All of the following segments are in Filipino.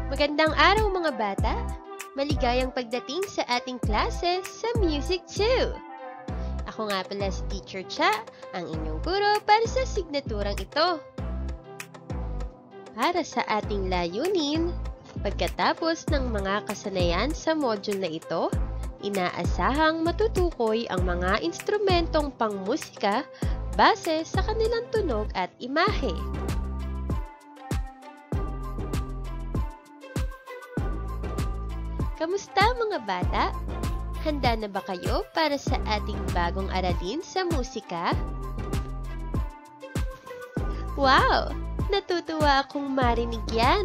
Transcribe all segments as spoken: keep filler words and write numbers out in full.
Magandang araw mga bata! Maligayang pagdating sa ating klase sa Music two! Ako nga pala si Teacher Cha, ang inyong guro para sa signaturang ito. Para sa ating layunin, pagkatapos ng mga kasanayan sa module na ito, inaasahang matutukoy ang mga instrumentong pangmusika base sa kanilang tunog at imahe. Kamusta mga bata? Handa na ba kayo para sa ating bagong aralin sa musika? Wow! Natutuwa akong marinig yan!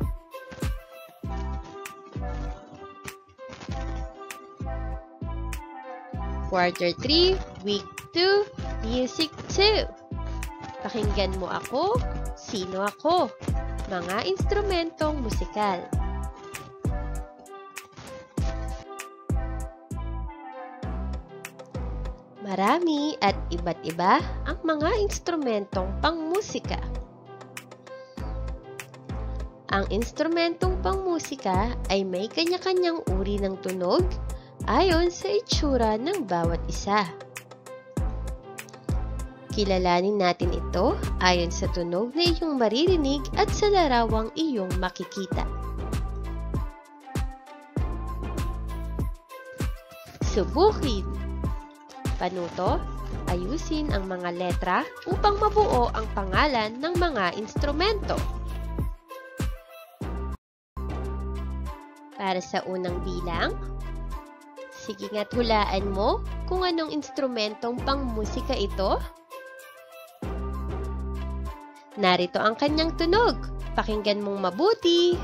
Quarter three, Week two, Music two. Pakinggan mo ako, sino ako? Mga instrumentong musikal. Marami at iba't iba ang mga instrumentong pangmusika. Ang instrumentong pangmusika ay may kanya-kanyang uri ng tunog ayon sa itsura ng bawat isa. Kilalanin natin ito ayon sa tunog na iyong maririnig at sa larawang iyong makikita. Subukin! Panuto, ayusin ang mga letra upang mabuo ang pangalan ng mga instrumento. Para sa unang bilang, sige nga't hulaan mo kung anong instrumentong pangmusika ito. Narito ang kanyang tunog. Pakinggan mong mabuti.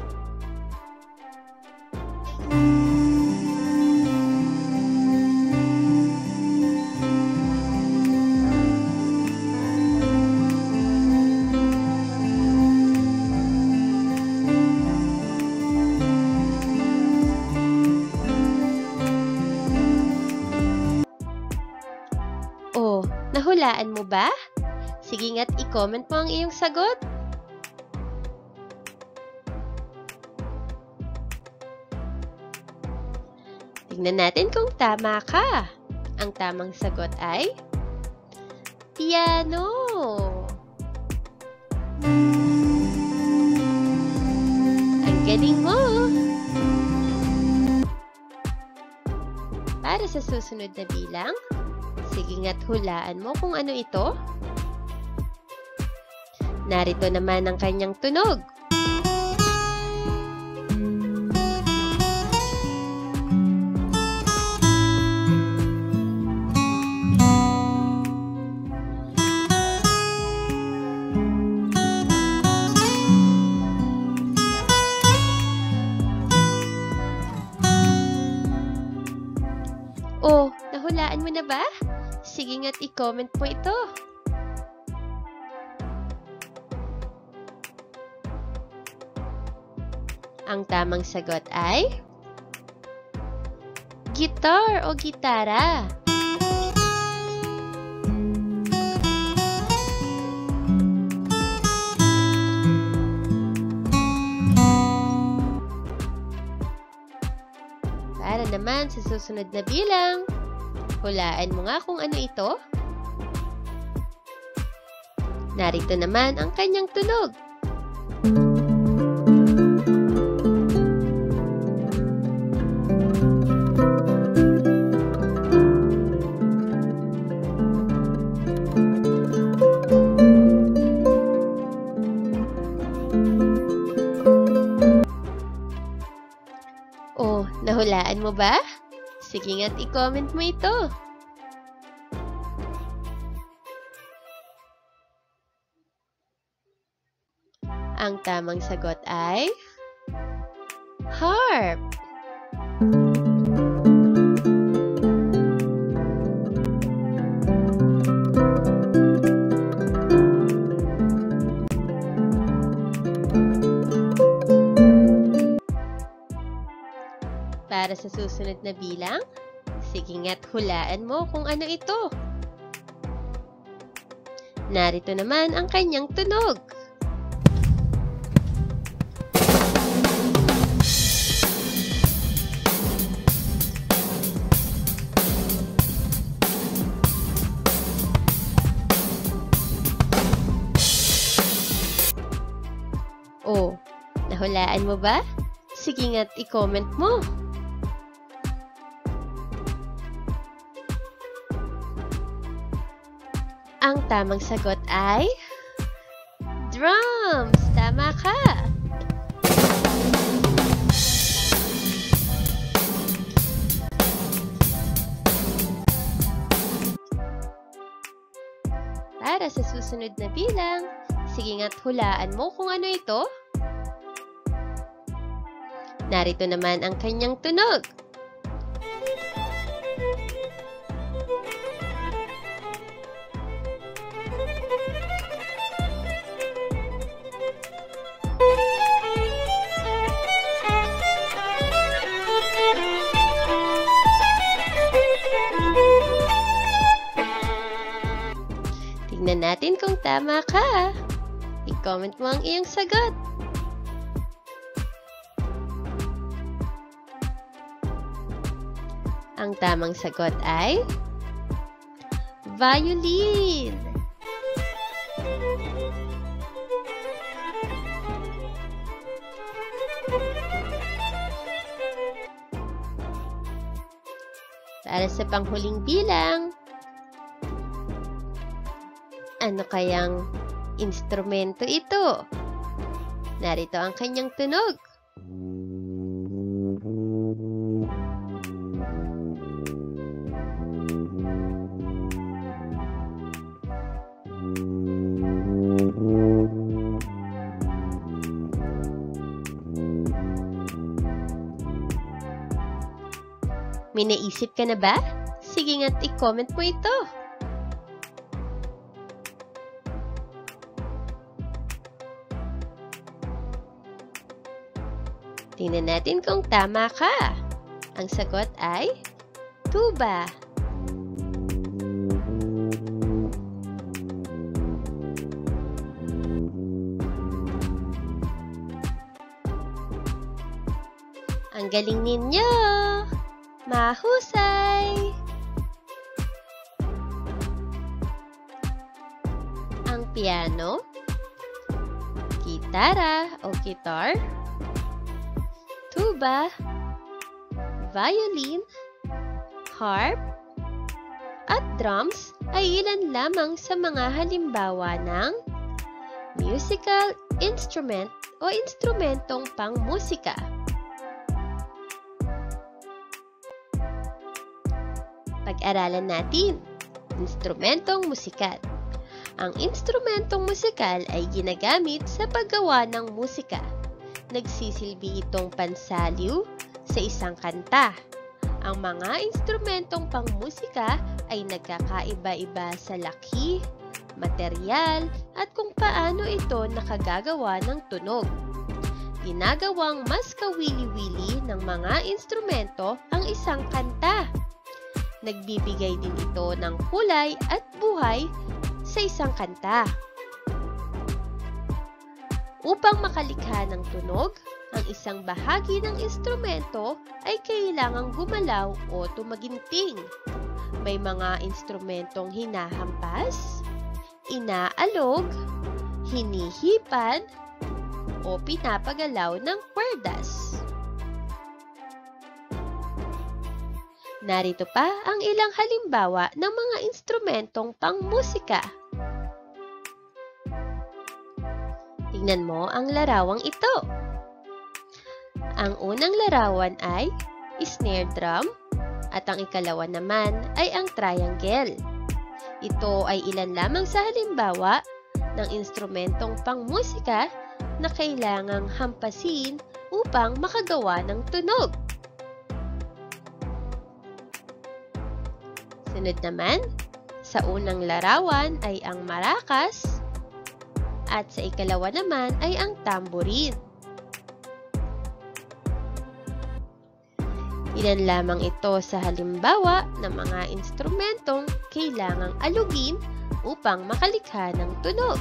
Oh, nahulaan mo ba? Sige nga't i-comment mo ang iyong sagot. Tingnan natin kung tama ka. Ang tamang sagot ay piano. Ang galing mo! Para sa susunod na bilang, sige nga't hulaan mo kung ano ito. Narito naman ang kanyang tunog. Oh, nahulaan mo na ba? Sige nga't i-comment mo ito. Ang tamang sagot ay guitar o gitara. Para naman sa susunod na bilang, hulaan mo nga kung ano ito. Narito naman ang kanyang tunog. Oh, nahulaan mo ba? Sige nga't i-comment mo ito. Ang tamang sagot ay harp. Para sa susunod na bilang, sige nga't hulaan mo kung ano ito. Narito naman ang kanyang tunog. Hulaan mo ba? Sige nga't i-comment mo. Ang tamang sagot ay drums! Tama ka! Para sa susunod na bilang, sige nga't hulaan mo kung ano ito. Narito naman ang kanyang tunog. Tingnan natin kung tama ka. I-comment mo ang iyong sagot. Ang tamang sagot ay violin. Para sa panghuling bilang, ano kayang instrumento ito? Narito ang kanyang tunog. May naisip ka na ba? Sige nga't i-comment mo ito. Tingnan natin kung tama ka. Ang sagot ay tuba. Ang galing ninyo! Mahusay! Ang piano, gitara o guitar, tuba, violin, harp, at drums ay ilan lamang sa mga halimbawa ng musical instrument o instrumentong pangmusika. Pag-aralan natin, instrumentong musikal. Ang instrumentong musikal ay ginagamit sa paggawa ng musika. Nagsisilbi itong pansaliw sa isang kanta. Ang mga instrumentong pangmusika ay nagkakaiba-iba sa laki, materyal, at kung paano ito nakagagawa ng tunog. Ginagawang mas kawili-wili ng mga instrumento ang isang kanta. Nagbibigay din ito ng kulay at buhay sa isang kanta. Upang makalikha ng tunog, ang isang bahagi ng instrumento ay kailangang gumalaw o tumaginting. May mga instrumentong hinahampas, inaalog, hinihipan, o pinapagalaw ng kwerdas. Narito pa ang ilang halimbawa ng mga instrumentong pangmusika. Tingnan mo ang larawang ito. Ang unang larawan ay snare drum at ang ikalawa naman ay ang triangle. Ito ay ilan lamang sa halimbawa ng instrumentong pangmusika na kailangang hampasin upang makagawa ng tunog. Sunod naman, sa unang larawan ay ang marakas at sa ikalawa naman ay ang tambourine. Ilan lamang ito sa halimbawa ng mga instrumentong kailangang alugin upang makalikha ng tunog.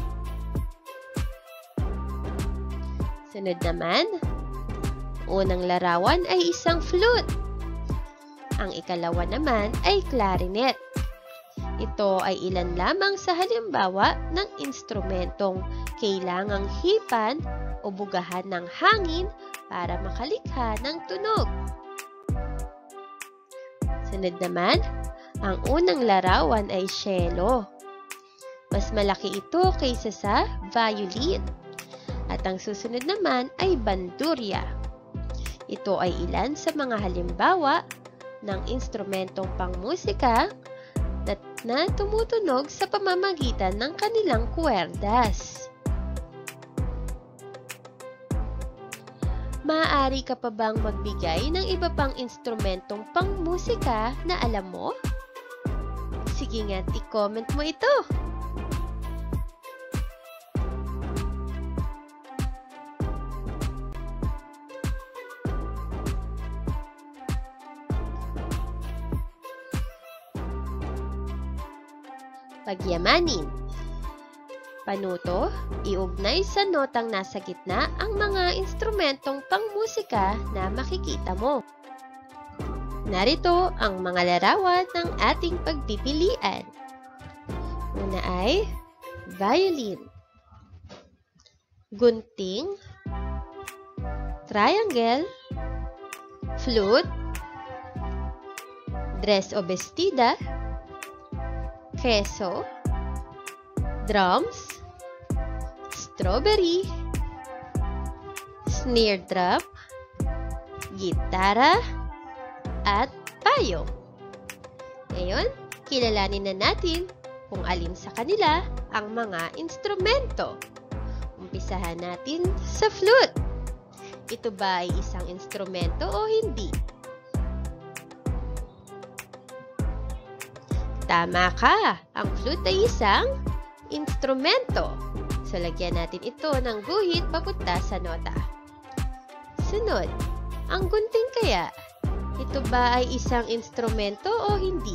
Sunod naman, unang larawan ay isang flute. Ang ikalawa naman ay clarinet. Ito ay ilan lamang sa halimbawa ng instrumentong kailangang hipan o bugahan ng hangin para makalikha ng tunog. Sunod naman, ang unang larawan ay cello. Mas malaki ito kaysa sa violin. At ang susunod naman ay bandurria. Ito ay ilan sa mga halimbawa ng instrumentong pangmusika na, na tumutunog sa pamamagitan ng kanilang kuwerdas. Maaari ka pa bang magbigay ng iba pang instrumentong pangmusika na alam mo? Sige nga't i-comment mo ito! Pagyamanin. Panuto, iugnay sa notang nasa gitna ang mga instrumentong pangmusika na makikita mo. Narito ang mga larawan ng ating pagpipilian. Una ay violin, gunting, triangle, flute, dress o bestida, keso, drums, strawberry, snare drum, gitara, at payong. Ngayon, kilalanin na natin kung alin sa kanila ang mga instrumento. Umpisahan natin sa flute. Ito ba ay isang instrumento o hindi? Tama ka! Ang flute ay isang instrumento. So, lagyan natin ito ng guhit papunta sa nota. Sunod, ang gunting kaya? Ito ba ay isang instrumento o hindi?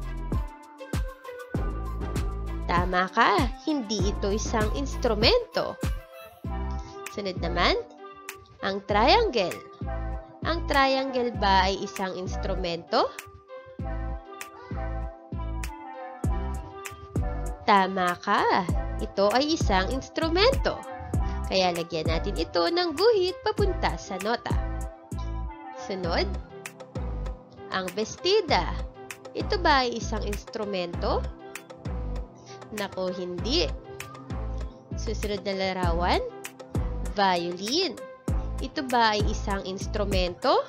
Tama ka! Hindi ito isang instrumento. Sunod naman, ang triangle. Ang triangle ba ay isang instrumento? Tama ka! Ito ay isang instrumento. Kaya lagyan natin ito ng guhit papunta sa nota. Sunod, ang bestida. Ito ba ay isang instrumento? Naku, hindi. Susunod na larawan, violin. Ito ba ay isang instrumento?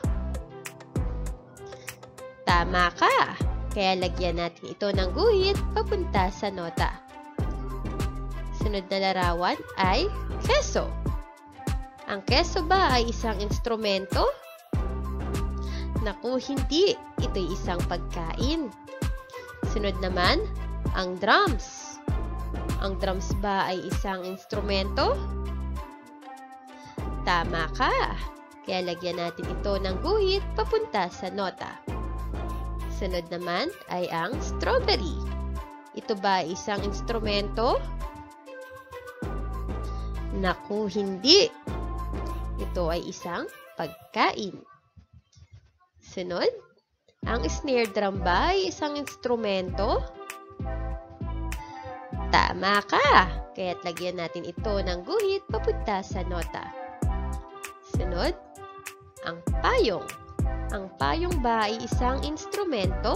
Tama ka! Kaya lagyan natin ito ng guhit papunta sa nota. Sunod na larawan ay keso. Ang keso ba ay isang instrumento? Naku, hindi. Ito'y isang pagkain. Sunod naman, ang drums. Ang drums ba ay isang instrumento? Tama ka. Kaya lagyan natin ito ng guhit papunta sa nota. Sunod naman ay ang strawberry. Ito ba ay isang instrumento? Naku, hindi. Ito ay isang pagkain. Sunod, ang snare drum ba ay isang instrumento? Tama ka! Kaya't lagyan natin ito ng guhit papunta sa nota. Sunod, ang payong. Ang payong ba ay isang instrumento?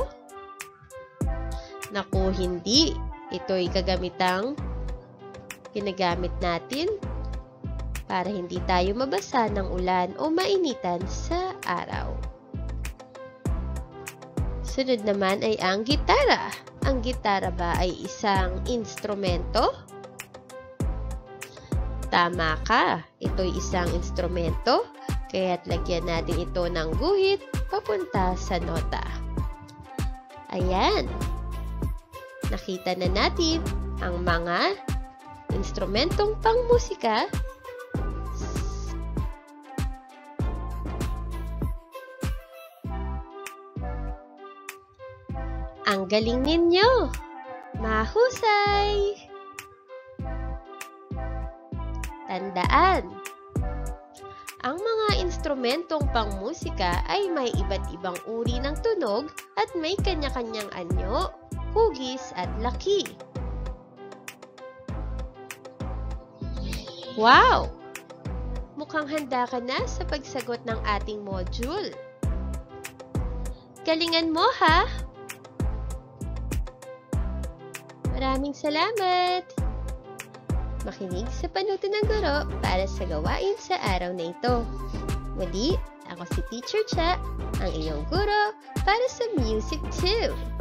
Naku, hindi. Ito'y kagamitang ginagamit natin para hindi tayo mabasa ng ulan o mainitan sa araw. Sunod naman ay ang gitara. Ang gitara ba ay isang instrumento? Tama ka. Ito'y isang instrumento. Kaya't lagyan natin ito ng guhit papunta sa nota. Ayan. Nakita na natin ang mga instrumentong pangmusika. Ang galing ninyo! Mahusay! Tandaan! Ang mga instrumentong pangmusika ay may iba't ibang uri ng tunog at may kanya-kanyang anyo hugis at laki. Wow! Mukhang handa ka na sa pagsagot ng ating module. Galingan mo, ha? Maraming salamat! Makinig sa panuto ng guro para sa gawain sa araw na ito. Muli, ako si Teacher Cha, ang iyong guro para sa Music two.